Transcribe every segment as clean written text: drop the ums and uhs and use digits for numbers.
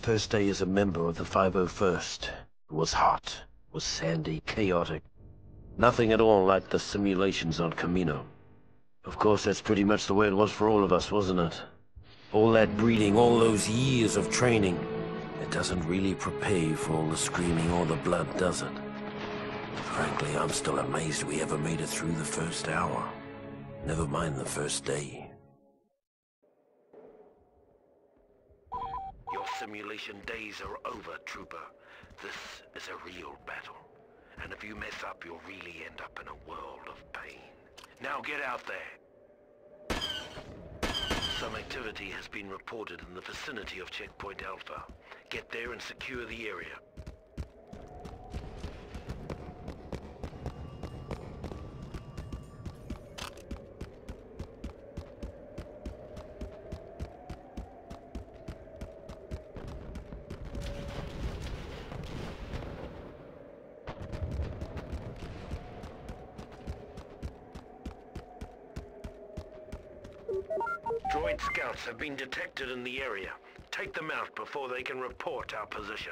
first day as a member of the 501st. It was hot, was sandy, chaotic. Nothing at all like the simulations on Camino. Of course, that's pretty much the way it was for all of us, wasn't it? All that breeding, all those years of training. It doesn't really prepare you for all the screaming or the blood, does it? Frankly, I'm still amazed we ever made it through the first hour. Never mind the first day. Your simulation days are over, Trooper. This is a real battle. And if you mess up, you'll really end up in a world of pain. Now get out there. Some activity has been reported in the vicinity of Checkpoint Alpha. Get there and secure the area. Droid scouts have been detected in the area. Take them out before they can report our position.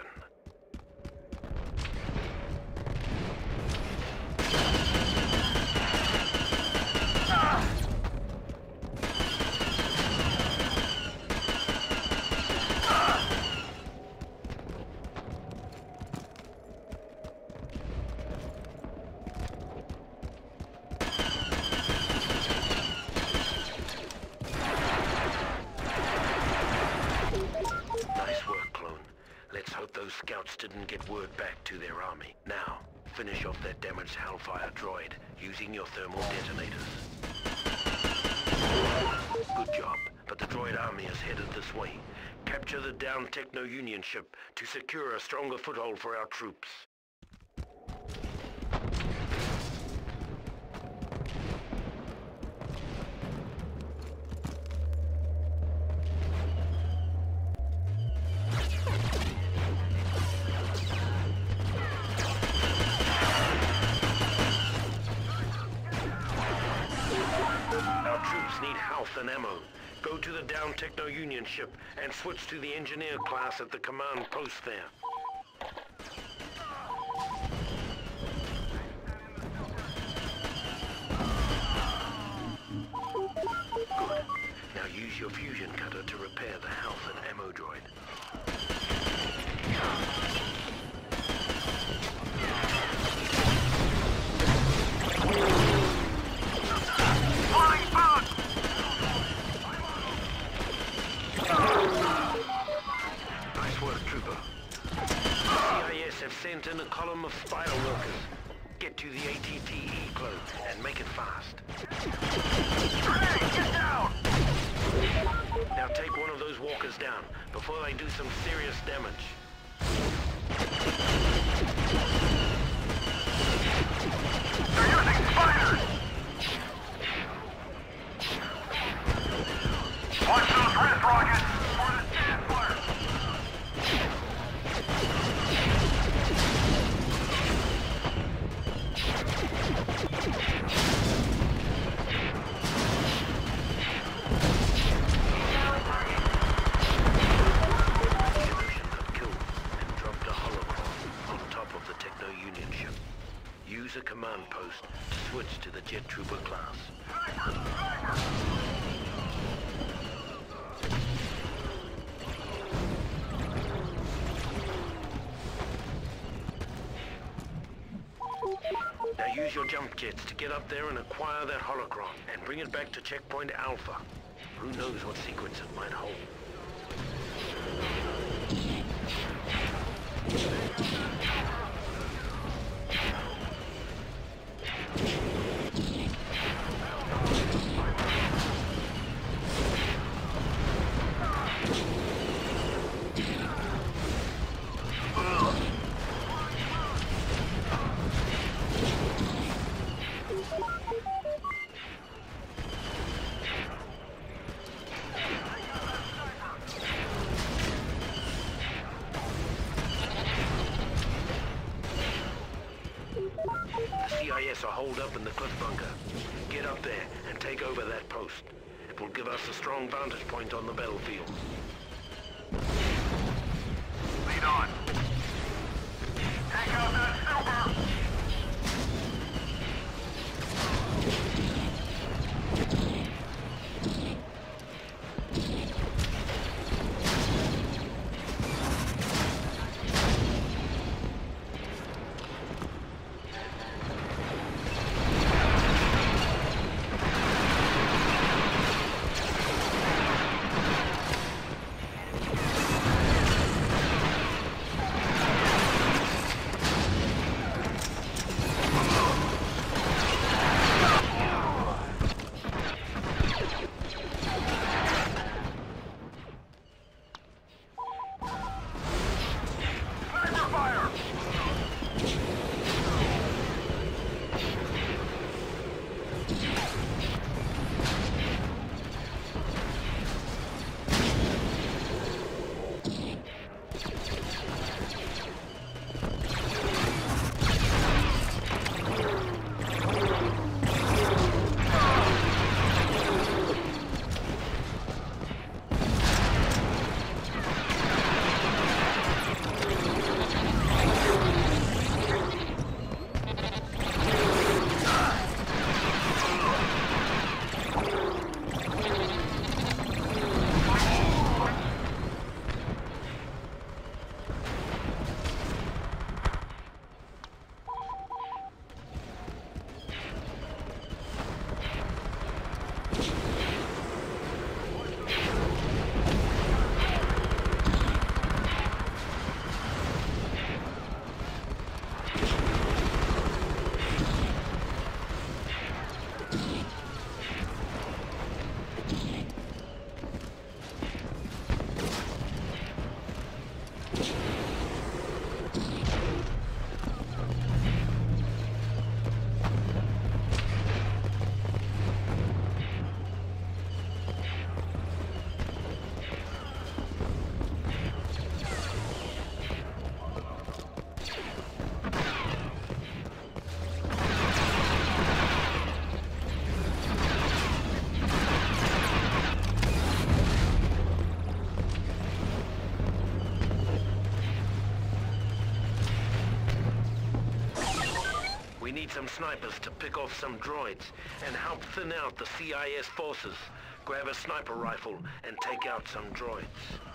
Those scouts didn't get word back to their army. Now, finish off that damaged Hellfire droid using your thermal detonators. Good job, but the droid army is headed this way. Capture the downed Techno-Union ship to secure a stronger foothold for our troops. Need health and ammo. Go to the downed Techno-Union ship and switch to the engineer class at the command post there. Good. Now use your fusion cutter to repair the health and ammo droid. Have sent in a column of spider walkers. Get to the ATTE clone and make it fast. Grenade, get down! Now take one of those walkers down before they do some serious damage. They're using spiders! Watch those wrist rockets! Use a command post to switch to the Jet Trooper class. Now use your jump jets to get up there and acquire that holocron and bring it back to Checkpoint Alpha. Who knows what secrets it might hold. CIS are holed up in the cliff bunker. Get up there and take over that post. It will give us a strong vantage point on the battlefield. Lead on. Take out that super! We need some snipers to pick off some droids and help thin out the CIS forces. Grab a sniper rifle and take out some droids.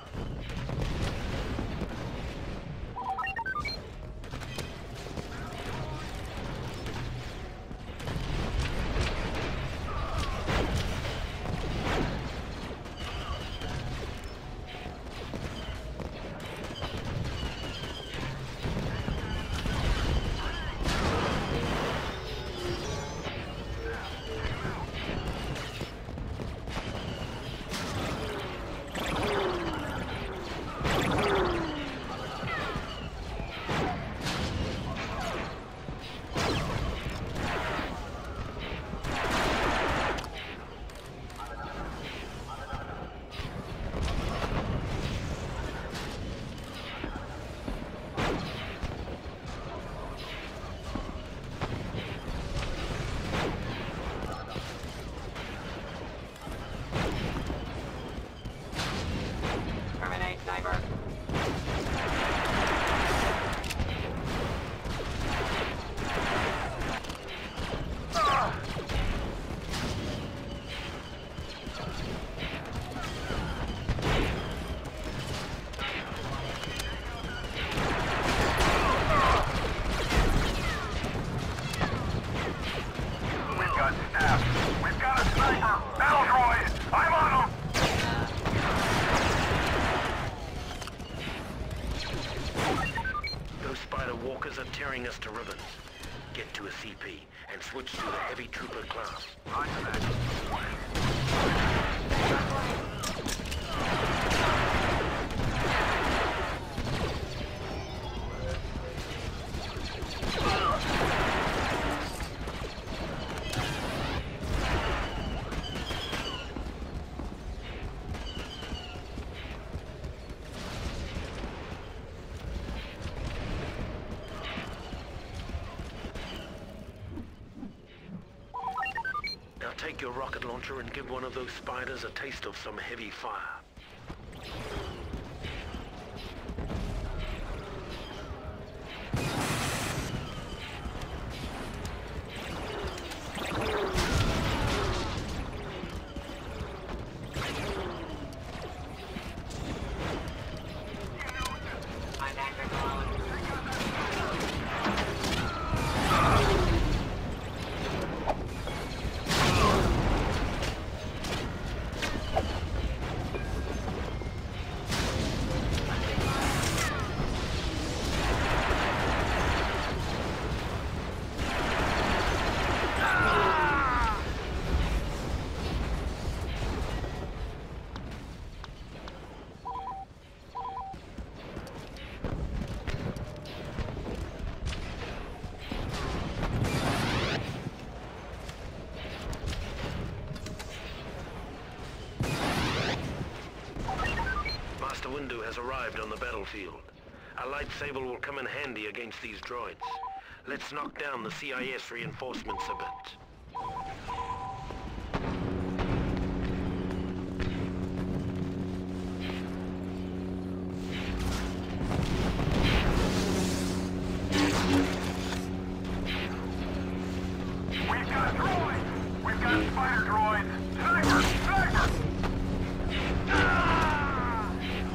Walkers are tearing us to ribbons. Get to a CP and switch to the heavy trooper class. Roger that. Take your rocket launcher and give one of those spiders a taste of some heavy fire. has arrived on the battlefield. A lightsaber will come in handy against these droids. Let's knock down the CIS reinforcements a bit. We've got droids! We've got spider droids! Sniper! Sniper! Ah!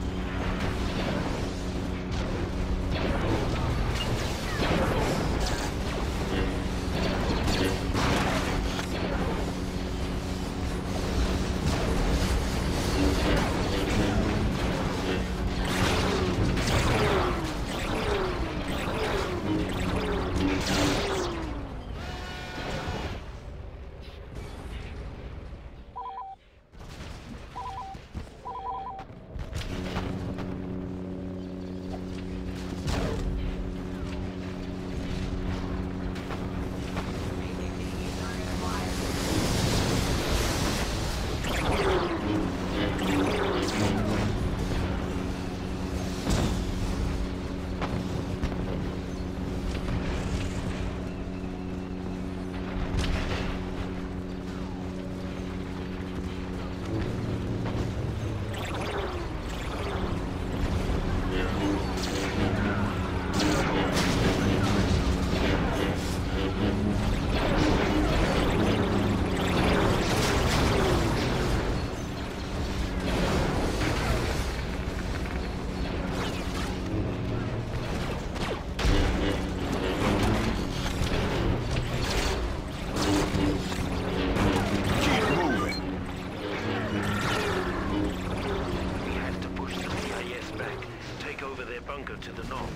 bunker to the north.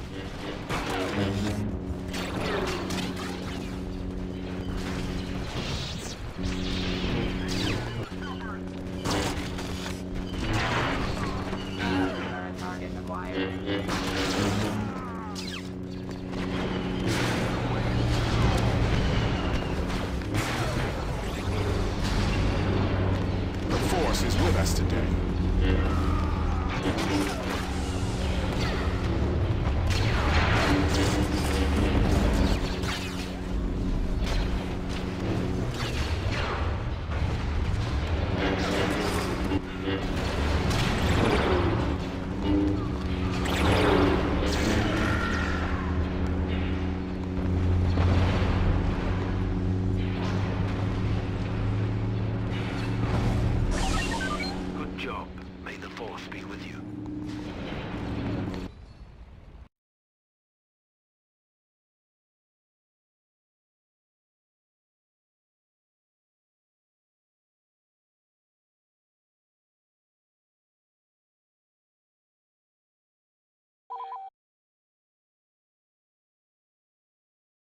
Target acquired. The Force is with us today.